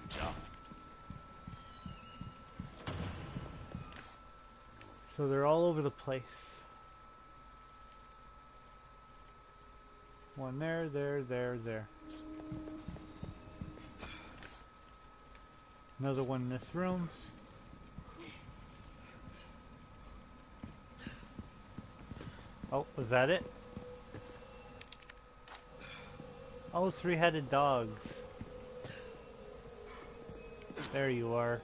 So they're all over the place. One there, there. Another one in this room. Oh, was that it? Oh, three-headed dogs. There you are.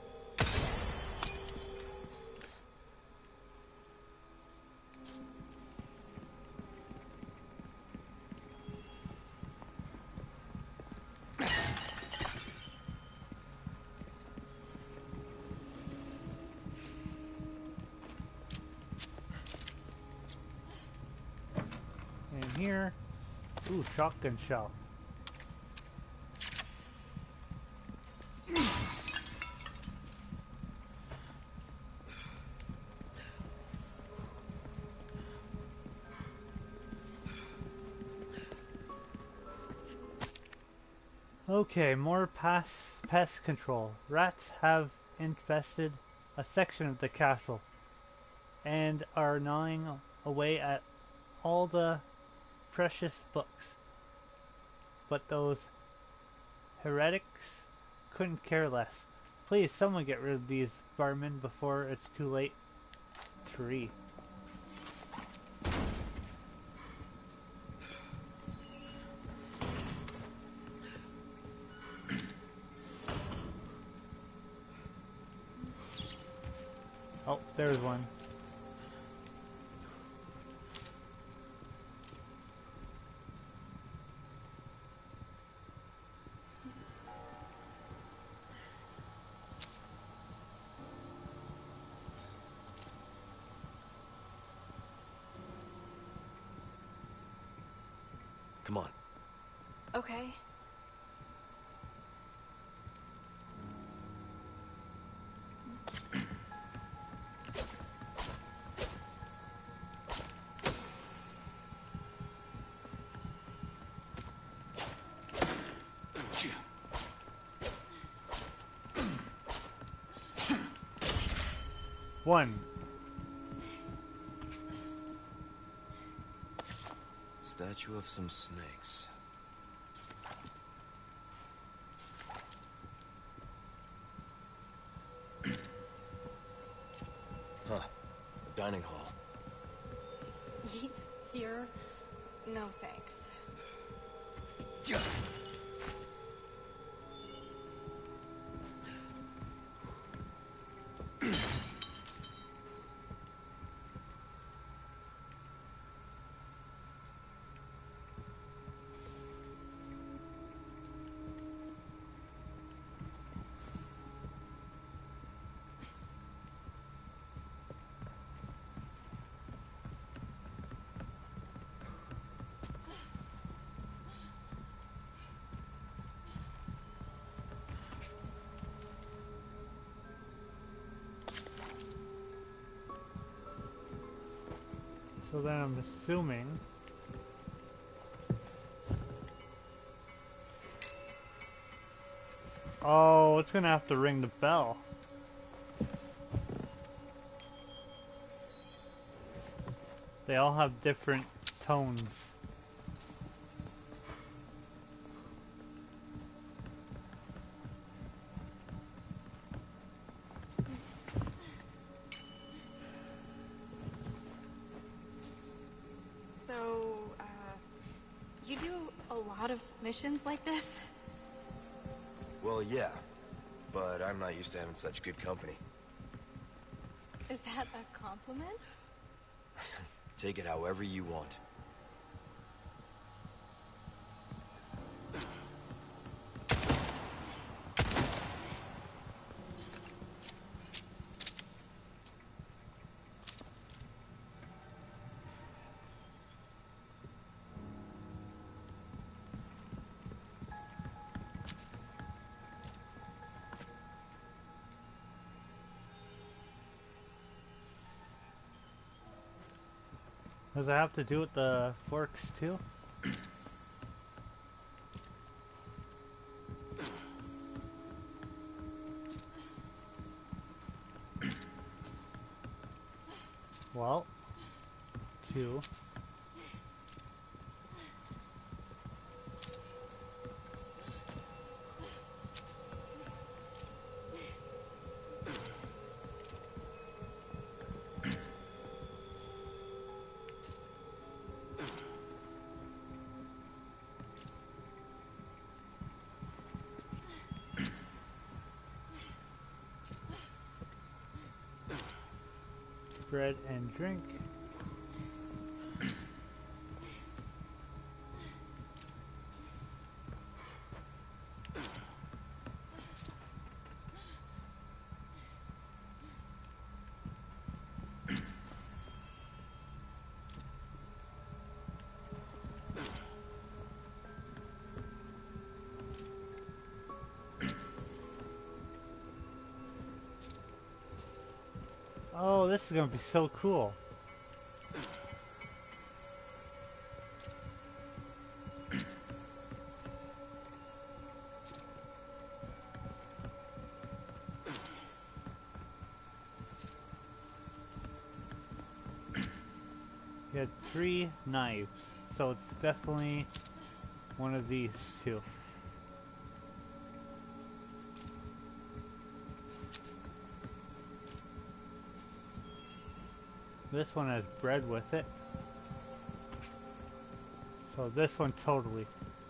And here, ooh, shotgun shell. Okay, more pest control. Rats have infested a section of the castle and are gnawing away at all the precious books. But those heretics couldn't care less. Please, someone get rid of these vermin before it's too late. 3. Oh, there's one. Come on. Okay. One. Statue of some snakes. Huh. A dining hall. Eat here? No thanks. So then I'm assuming oh, it's gonna have to ring the bell. They all have different tones. So, you do a lot of missions like this? Well, yeah. But I'm not used to having such good company. Is that a compliment? Take it however you want. Does it have to do with the forks too? Well, two. Bread and drink. Oh, this is gonna be so cool. You had 3 knives, so it's definitely one of these two. This one has bread with it. So this one totally.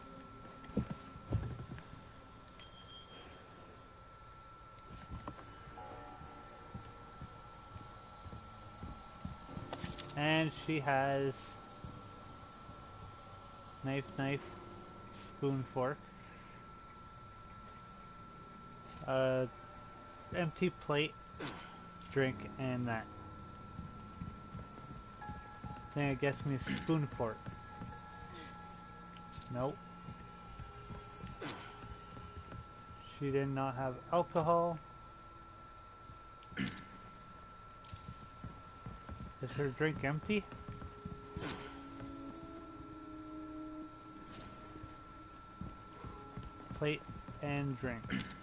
And she has knife, spoon, fork. Empty plate, drink, and that. Then it gets me a spoon, fork. Nope. She did not have alcohol. Is her drink empty? Plate and drink.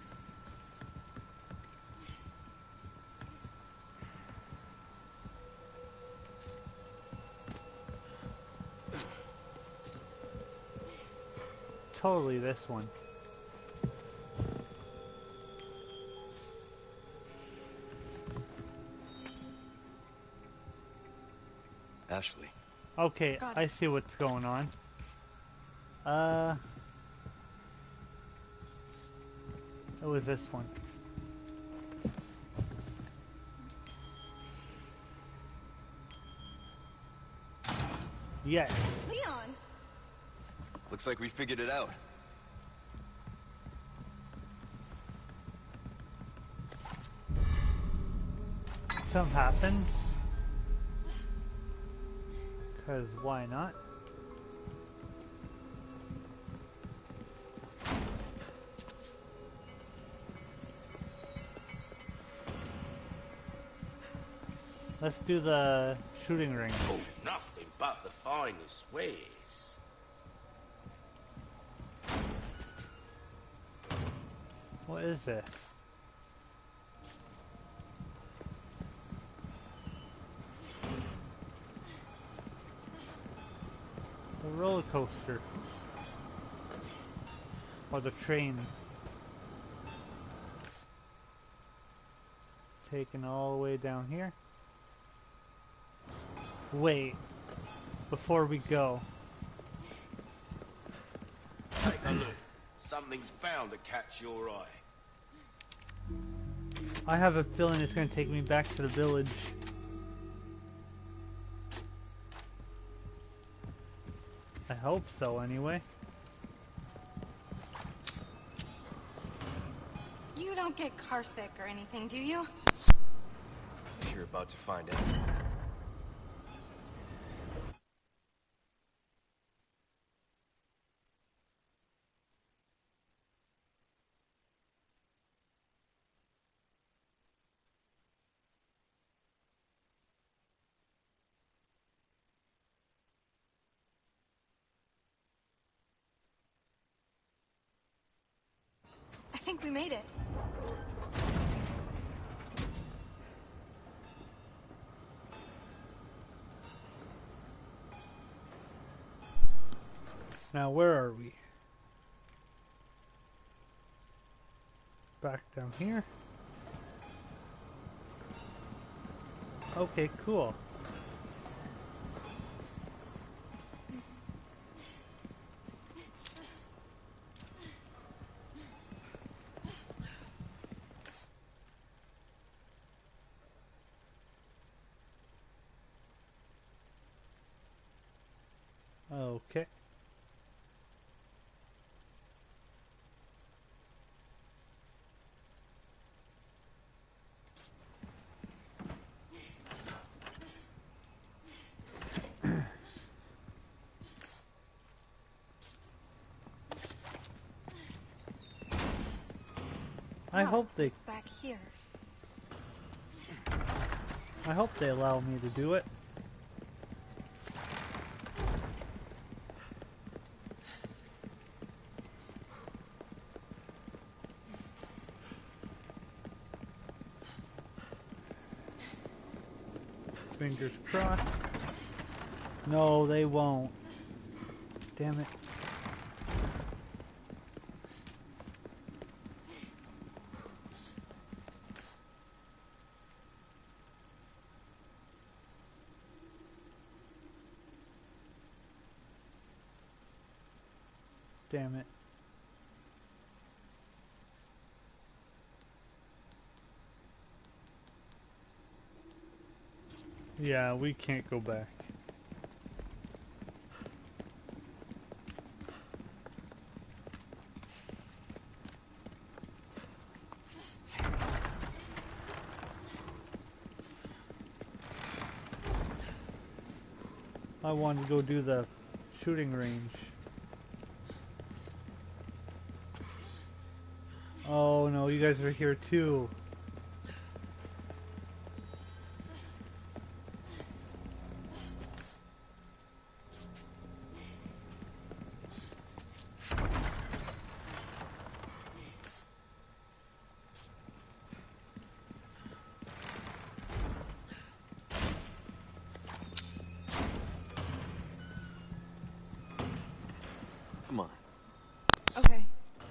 Totally this one. Ashley. Okay, I see what's going on. It was this one. Yes. Leon! Looks like we figured it out. Something happens. Because why not? Let's do the shooting range. Oh, nothing but the finest ways. What is this? The roller coaster. Or the train. Taken all the way down here. Wait. Before we go. Take a look. Something's bound to catch your eye. I have a feeling it's going to take me back to the village. I hope so, anyway. You don't get carsick or anything, do you? You're about to find out. I think we made it. Now where are we? Back down here. Okay, cool. Okay. I hope they It's back here. I hope they allow me to do it. Fingers crossed. No, they won't. Damn it. Damn it. Yeah, we can't go back. I wanted to go do the shooting range. Oh no, you guys are here too. Come on. Okay.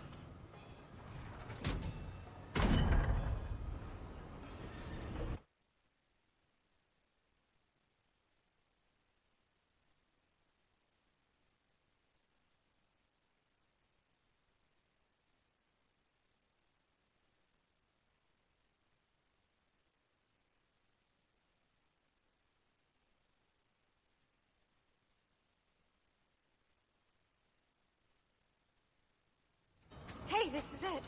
Hey, this is it.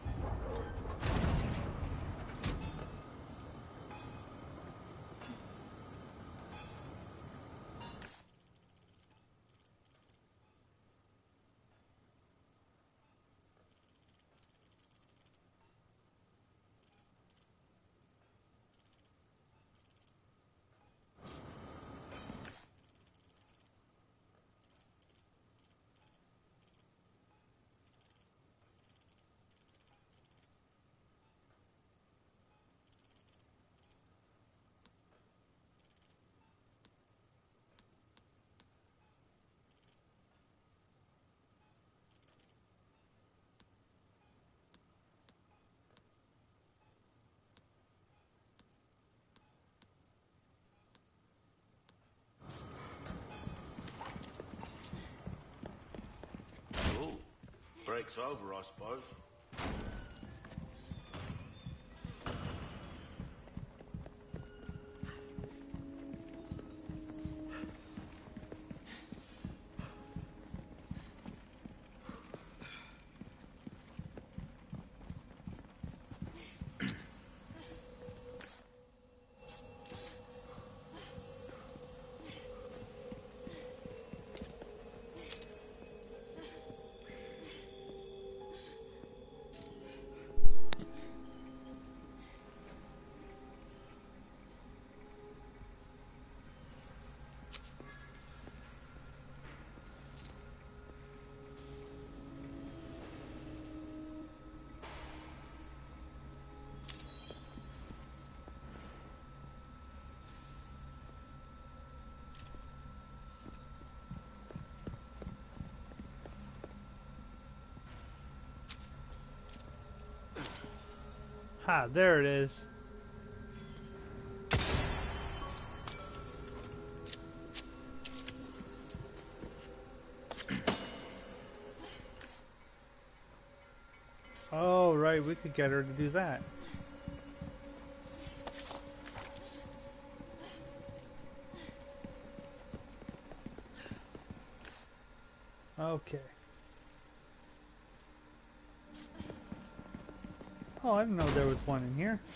Ooh, break's over, I suppose. Ha, there it is. Oh, right, we could get her to do that. Okay. Oh, I didn't know there was one in here.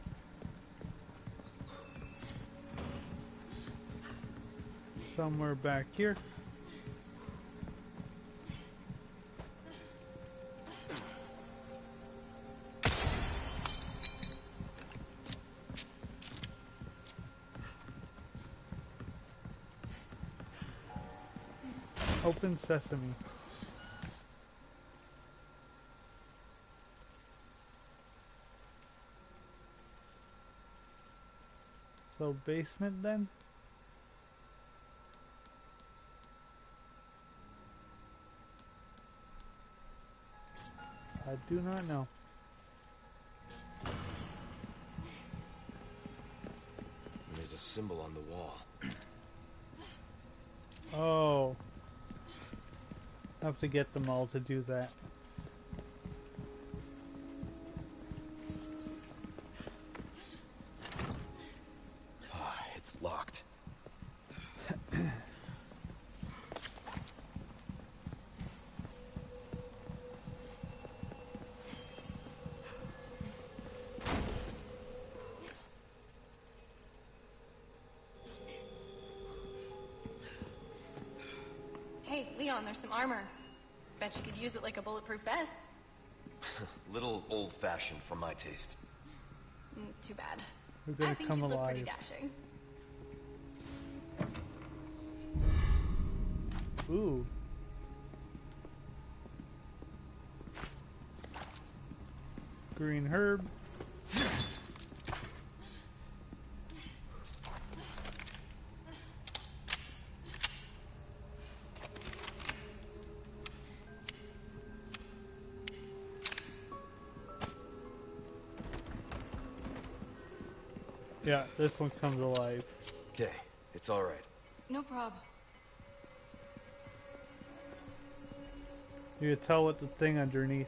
Somewhere back here. Open sesame. So basement then? I do not know. There's a symbol on the wall. Oh. I have to get them all to do that. It's locked. Hey, Leon, there's some armor. Bet you could use it like a bulletproof vest. Little old-fashioned for my taste. Too bad. We're gonna I think come you look alive. pretty dashing. Ooh. Green herb. Yeah, this one comes alive. Okay, it's all right. No prob. You can tell what the thing underneath.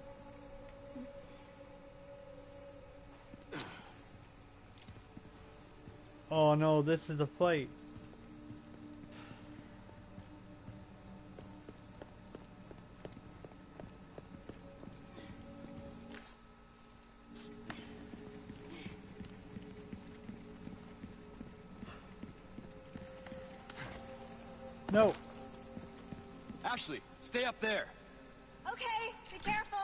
Oh no, this is the fight. No. Ashley, stay up there. Okay, be careful.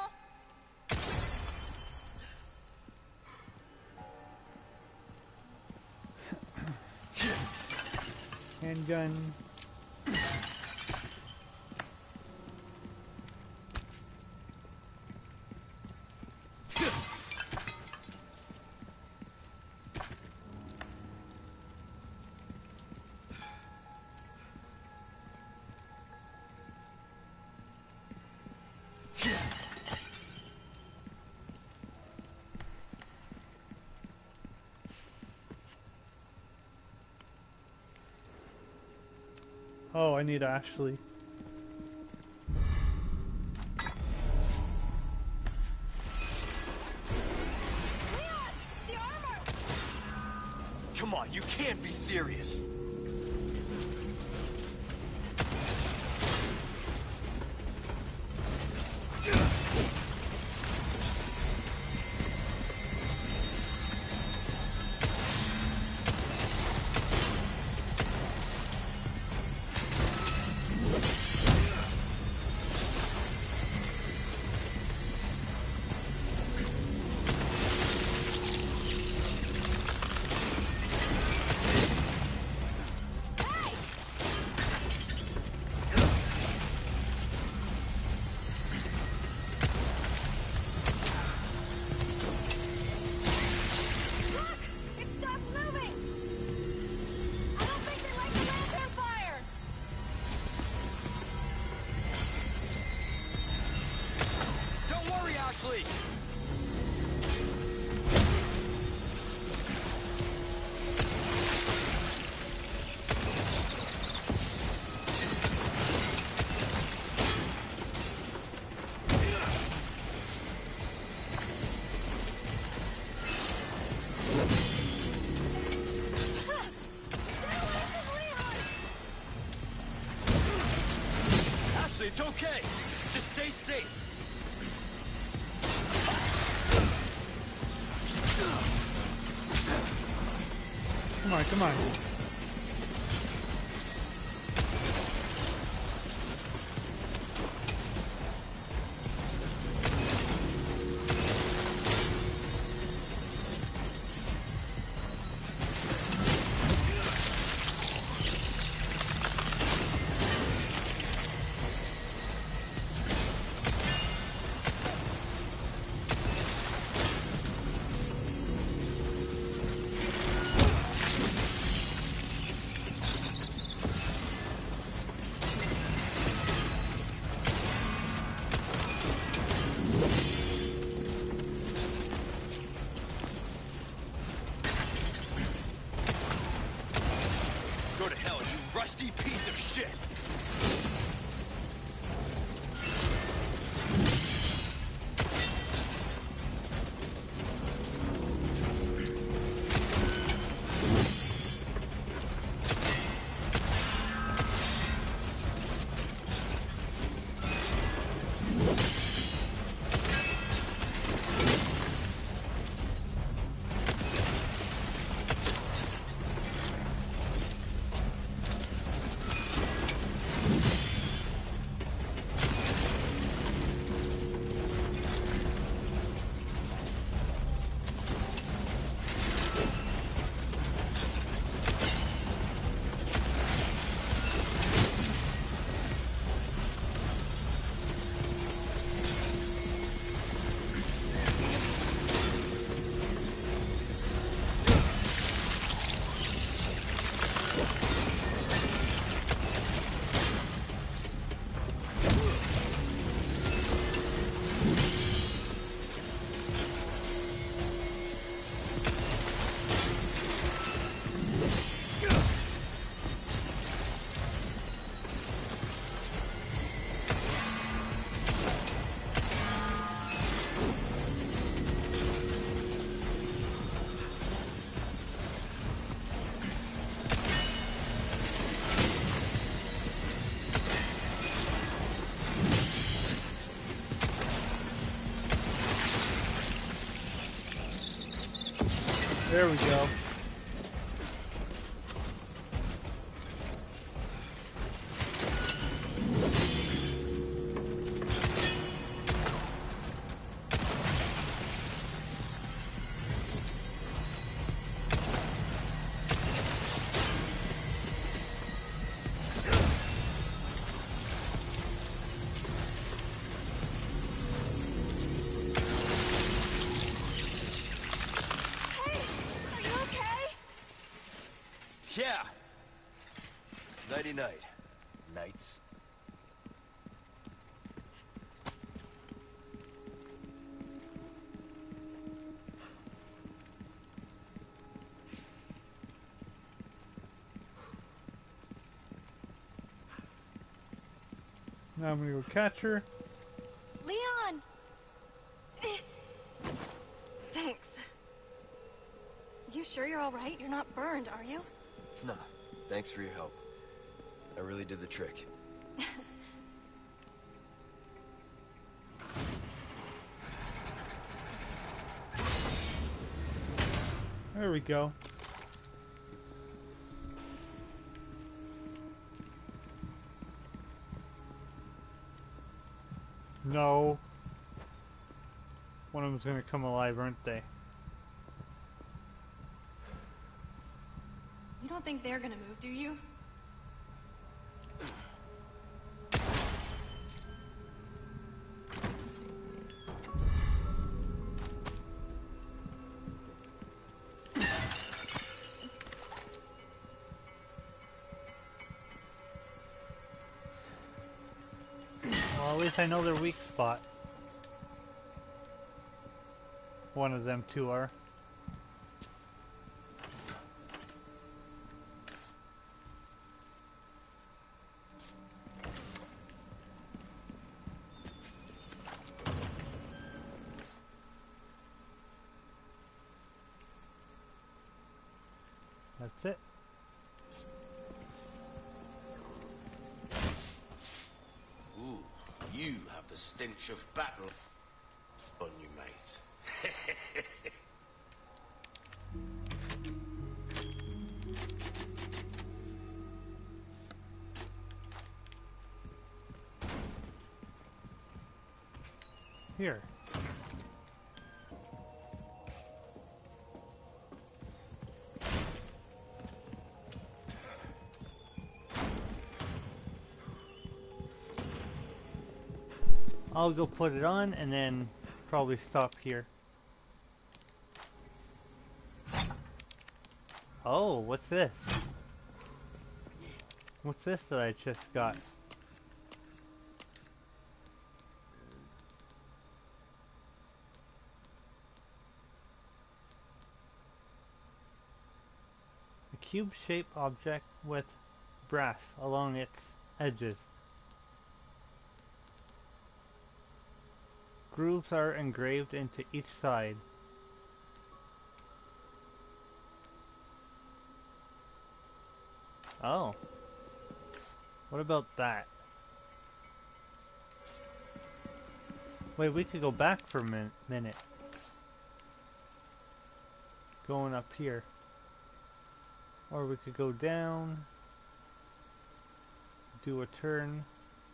Handgun. Oh, I need Ashley. Leon, the armor! Come on, you can't be serious. It's okay. Just stay safe. Come on, come on. Go to hell, you rusty piece of shit! There we go. Yeah. Nighty night. Nights. Now I'm gonna go catch her. Leon! Thanks. You sure you're alright? You're not burned, are you? No. Thanks for your help. I really did the trick. There we go. No. One of them's gonna come alive, aren't they? You don't think they're gonna move, do you? Well, at least I know their weak spot. One of them two are. That's it. Ooh, The stench of battle on you, mate. Here. I'll go put it on and then probably stop here. Oh, what's this? What's this that I just got? A cube-shaped object with brass along its edges. Grooves are engraved into each side. Oh. What about that? Wait, we could go back for a minute. Going up here. Or we could go down. Do a turn.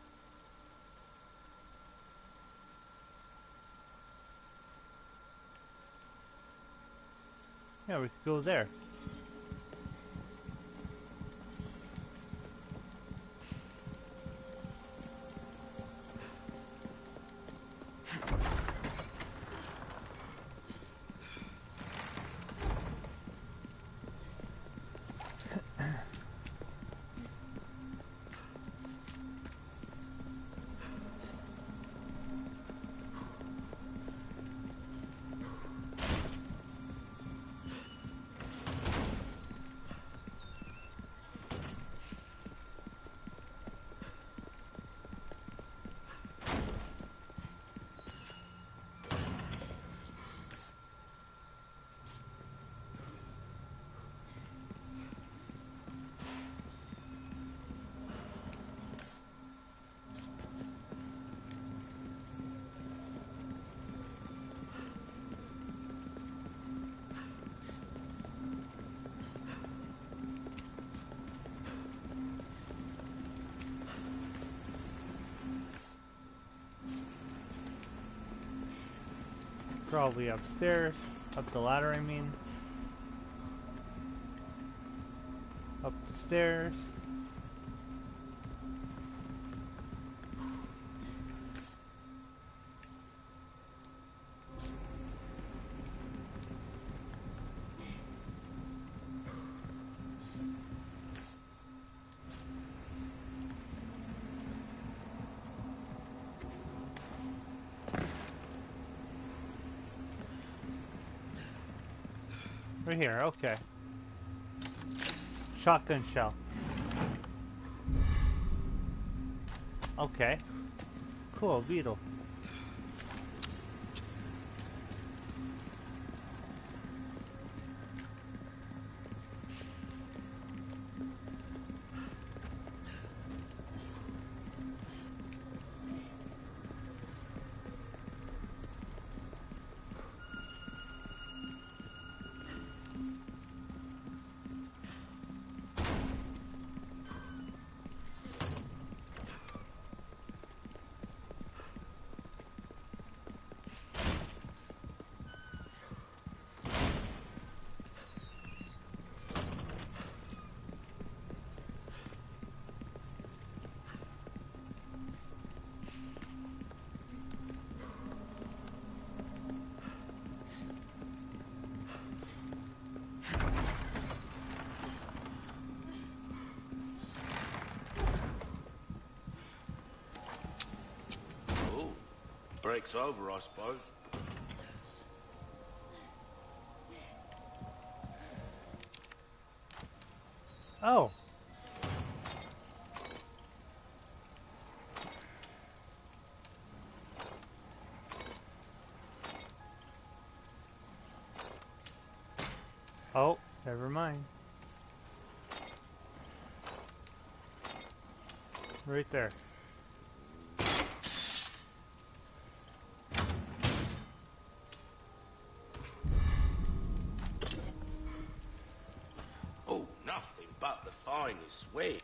Yeah, we could go there. Probably upstairs. Up the ladder, I mean. Up the stairs. Right here, okay. Shotgun shell. Okay. Cool, beetle. Oh, break's over, I suppose. Oh. Oh, never mind. Right there. finest way.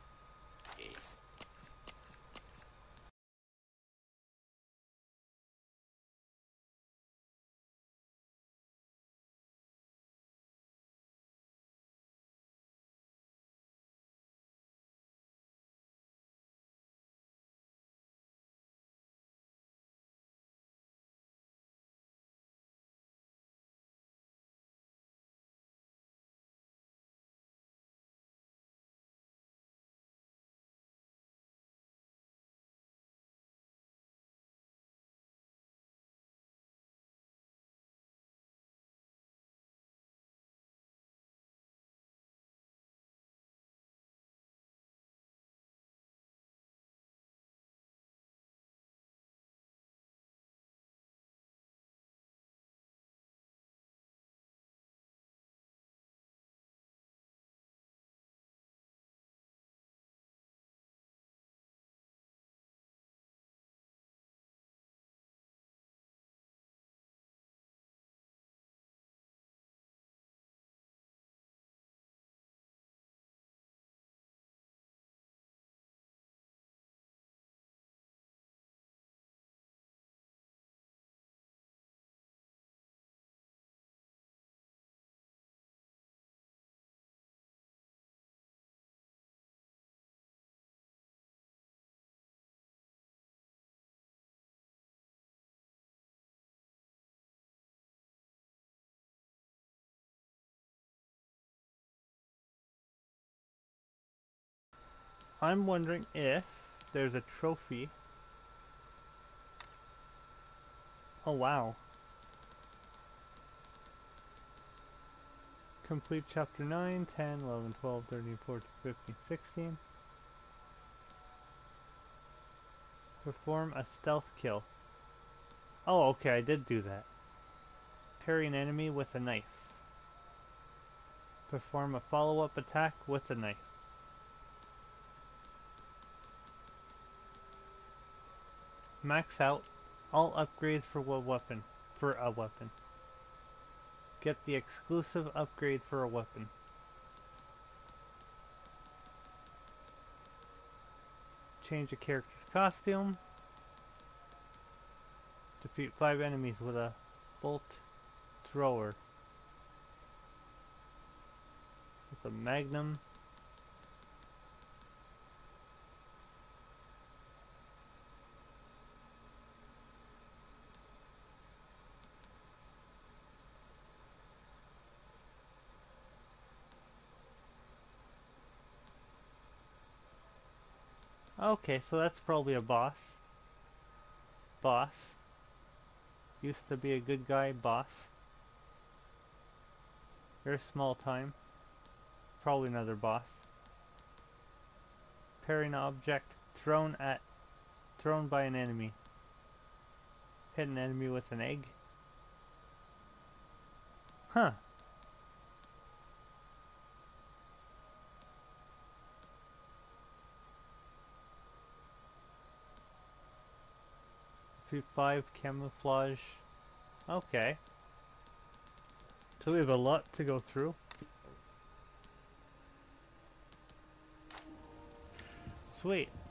I'm wondering if there's a trophy. Oh wow. Complete chapter 9, 10, 11, 12, 13, 14, 15, 16. Perform a stealth kill. Oh, okay, I did do that. Parry an enemy with a knife. Perform a follow-up attack with a knife. Max out all upgrades for a weapon. Get the exclusive upgrade for a weapon. Change a character's costume. Defeat 5 enemies with a bolt thrower. It's a magnum. Okay, so that's probably a boss. Boss. Used to be a good guy, boss. Very small time. Probably another boss. Parry an object thrown by an enemy. Hit an enemy with an egg. Huh. Defeat 5 camouflage. Okay. So we have a lot to go through. Sweet.